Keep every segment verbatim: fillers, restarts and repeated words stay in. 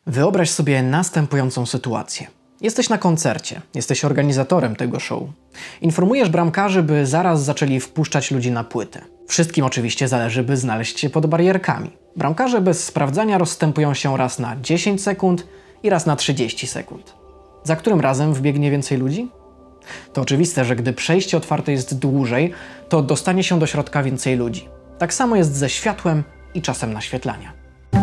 Wyobraź sobie następującą sytuację. Jesteś na koncercie, jesteś organizatorem tego show. Informujesz bramkarzy, by zaraz zaczęli wpuszczać ludzi na płytę. Wszystkim oczywiście zależy, by znaleźć się pod barierkami. Bramkarze bez sprawdzania rozstępują się raz na dziesięć sekund i raz na trzydzieści sekund. Za którym razem wbiegnie więcej ludzi? To oczywiste, że gdy przejście otwarte jest dłużej, to dostanie się do środka więcej ludzi. Tak samo jest ze światłem i czasem naświetlania.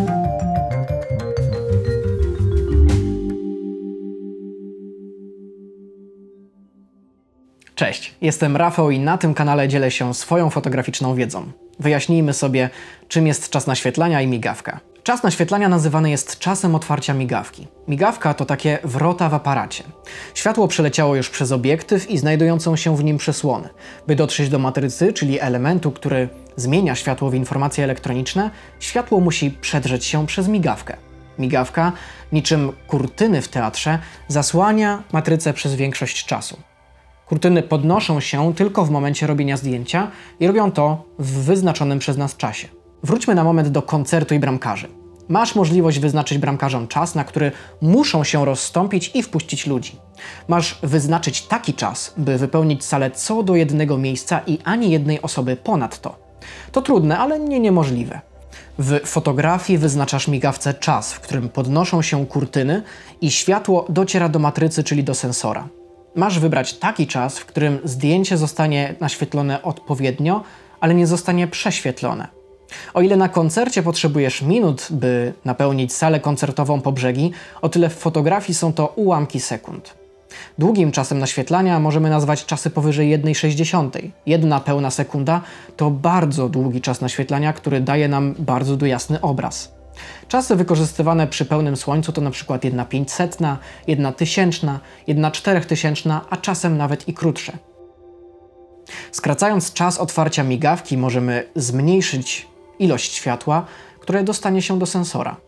Cześć, jestem Rafał i na tym kanale dzielę się swoją fotograficzną wiedzą. Wyjaśnijmy sobie, czym jest czas naświetlania i migawka. Czas naświetlania nazywany jest czasem otwarcia migawki. Migawka to takie wrota w aparacie. Światło przeleciało już przez obiektyw i znajdującą się w nim przysłony. By dotrzeć do matrycy, czyli elementu, który zmienia światło w informacje elektroniczne, światło musi przedrzeć się przez migawkę. Migawka, niczym kurtyny w teatrze, zasłania matrycę przez większość czasu. Kurtyny podnoszą się tylko w momencie robienia zdjęcia i robią to w wyznaczonym przez nas czasie. Wróćmy na moment do koncertu i bramkarzy. Masz możliwość wyznaczyć bramkarzom czas, na który muszą się rozstąpić i wpuścić ludzi. Masz wyznaczyć taki czas, by wypełnić salę co do jednego miejsca i ani jednej osoby ponadto. To trudne, ale nie niemożliwe. W fotografii wyznaczasz migawce czas, w którym podnoszą się kurtyny i światło dociera do matrycy, czyli do sensora. Masz wybrać taki czas, w którym zdjęcie zostanie naświetlone odpowiednio, ale nie zostanie prześwietlone. O ile na koncercie potrzebujesz minut, by napełnić salę koncertową po brzegi, o tyle w fotografii są to ułamki sekund. Długim czasem naświetlania możemy nazwać czasy powyżej jednej sześćdziesiątej. Jedna pełna sekunda to bardzo długi czas naświetlania, który daje nam bardzo jasny obraz. Czasy wykorzystywane przy pełnym słońcu to np. jedna pięćsetna, jedna tysięczna, jedna czterechtysięczna, a czasem nawet i krótsze. Skracając czas otwarcia migawki, możemy zmniejszyć ilość światła, które dostanie się do sensora.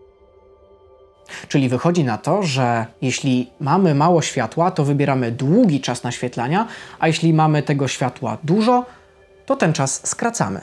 Czyli wychodzi na to, że jeśli mamy mało światła, to wybieramy długi czas naświetlania, a jeśli mamy tego światła dużo, to ten czas skracamy.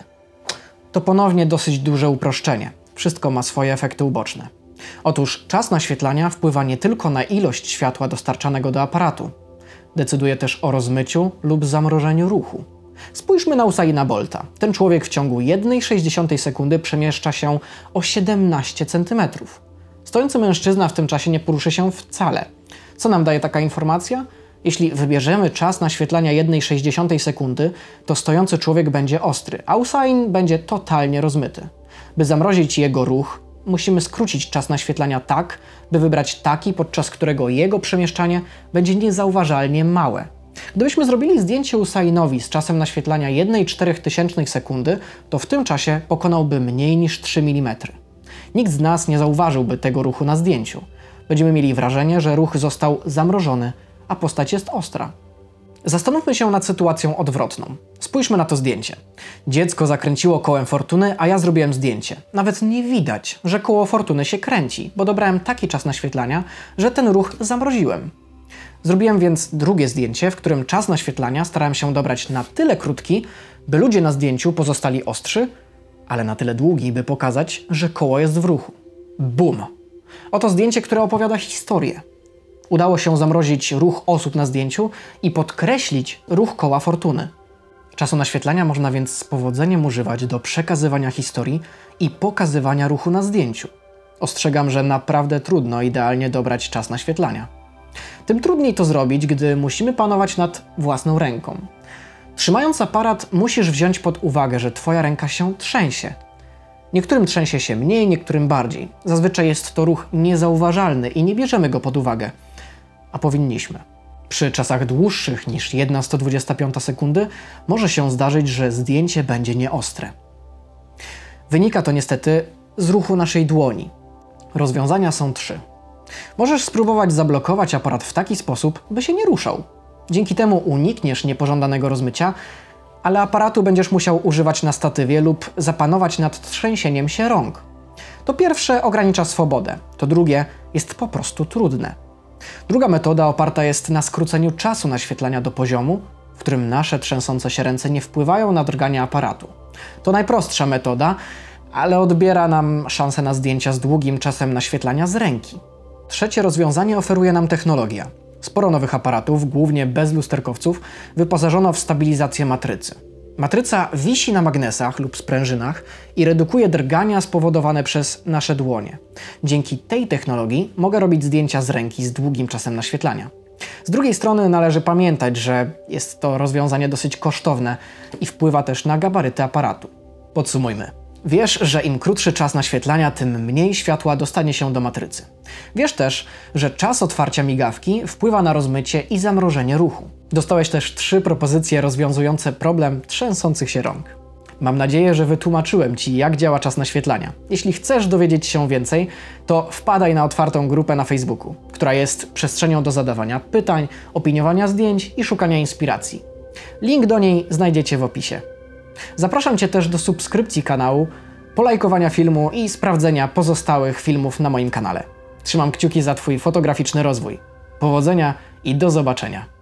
To ponownie dosyć duże uproszczenie. Wszystko ma swoje efekty uboczne. Otóż czas naświetlania wpływa nie tylko na ilość światła dostarczanego do aparatu. Decyduje też o rozmyciu lub zamrożeniu ruchu. Spójrzmy na Usaina Bolta. Ten człowiek w ciągu jednej sześćdziesiątej sekundy przemieszcza się o siedemnaście centymetrów. Stojący mężczyzna w tym czasie nie poruszy się wcale. Co nam daje taka informacja? Jeśli wybierzemy czas naświetlania jednej sześćdziesiątej sekundy, to stojący człowiek będzie ostry, a Usain będzie totalnie rozmyty. By zamrozić jego ruch, musimy skrócić czas naświetlania tak, by wybrać taki, podczas którego jego przemieszczanie będzie niezauważalnie małe. Gdybyśmy zrobili zdjęcie Usainowi z czasem naświetlania jedna przecinek cztery tysiące sekundy, to w tym czasie pokonałby mniej niż trzy milimetry. Nikt z nas nie zauważyłby tego ruchu na zdjęciu. Będziemy mieli wrażenie, że ruch został zamrożony, a postać jest ostra. Zastanówmy się nad sytuacją odwrotną. Spójrzmy na to zdjęcie. Dziecko zakręciło kołem fortuny, a ja zrobiłem zdjęcie. Nawet nie widać, że koło fortuny się kręci, bo dobrałem taki czas naświetlania, że ten ruch zamroziłem. Zrobiłem więc drugie zdjęcie, w którym czas naświetlania starałem się dobrać na tyle krótki, by ludzie na zdjęciu pozostali ostrzy, ale na tyle długi, by pokazać, że koło jest w ruchu. Bum! Oto zdjęcie, które opowiada historię. Udało się zamrozić ruch osób na zdjęciu i podkreślić ruch koła fortuny. Czasu naświetlania można więc z powodzeniem używać do przekazywania historii i pokazywania ruchu na zdjęciu. Ostrzegam, że naprawdę trudno idealnie dobrać czas naświetlania. Tym trudniej to zrobić, gdy musimy panować nad własną ręką. Trzymając aparat, musisz wziąć pod uwagę, że twoja ręka się trzęsie. Niektórym trzęsie się mniej, niektórym bardziej. Zazwyczaj jest to ruch niezauważalny i nie bierzemy go pod uwagę. A powinniśmy. Przy czasach dłuższych niż jedna sto dwudziesta piąta sekundy może się zdarzyć, że zdjęcie będzie nieostre. Wynika to niestety z ruchu naszej dłoni. Rozwiązania są trzy. Możesz spróbować zablokować aparat w taki sposób, by się nie ruszał. Dzięki temu unikniesz niepożądanego rozmycia, ale aparatu będziesz musiał używać na statywie lub zapanować nad trzęsieniem się rąk. To pierwsze ogranicza swobodę, to drugie jest po prostu trudne. Druga metoda oparta jest na skróceniu czasu naświetlania do poziomu, w którym nasze trzęsące się ręce nie wpływają na drganie aparatu. To najprostsza metoda, ale odbiera nam szansę na zdjęcia z długim czasem naświetlania z ręki. Trzecie rozwiązanie oferuje nam technologia. Sporo nowych aparatów, głównie bez lusterkowców, wyposażono w stabilizację matrycy. Matryca wisi na magnesach lub sprężynach i redukuje drgania spowodowane przez nasze dłonie. Dzięki tej technologii mogę robić zdjęcia z ręki z długim czasem naświetlania. Z drugiej strony należy pamiętać, że jest to rozwiązanie dosyć kosztowne i wpływa też na gabaryty aparatu. Podsumujmy. Wiesz, że im krótszy czas naświetlania, tym mniej światła dostanie się do matrycy. Wiesz też, że czas otwarcia migawki wpływa na rozmycie i zamrożenie ruchu. Dostałeś też trzy propozycje rozwiązujące problem trzęsących się rąk. Mam nadzieję, że wytłumaczyłem Ci, jak działa czas naświetlania. Jeśli chcesz dowiedzieć się więcej, to wpadaj na otwartą grupę na Facebooku, która jest przestrzenią do zadawania pytań, opiniowania zdjęć i szukania inspiracji. Link do niej znajdziecie w opisie. Zapraszam Cię też do subskrypcji kanału, polajkowania filmu i sprawdzenia pozostałych filmów na moim kanale. Trzymam kciuki za Twój fotograficzny rozwój. Powodzenia i do zobaczenia.